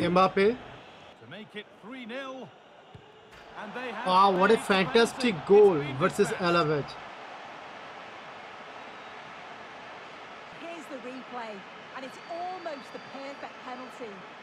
Mbappe. To make it 3-0. And they have Wow, what a cleared the penalty. fantastic goal It's been versus dispatched. Alavet. Here's the replay, and it's almost the perfect penalty.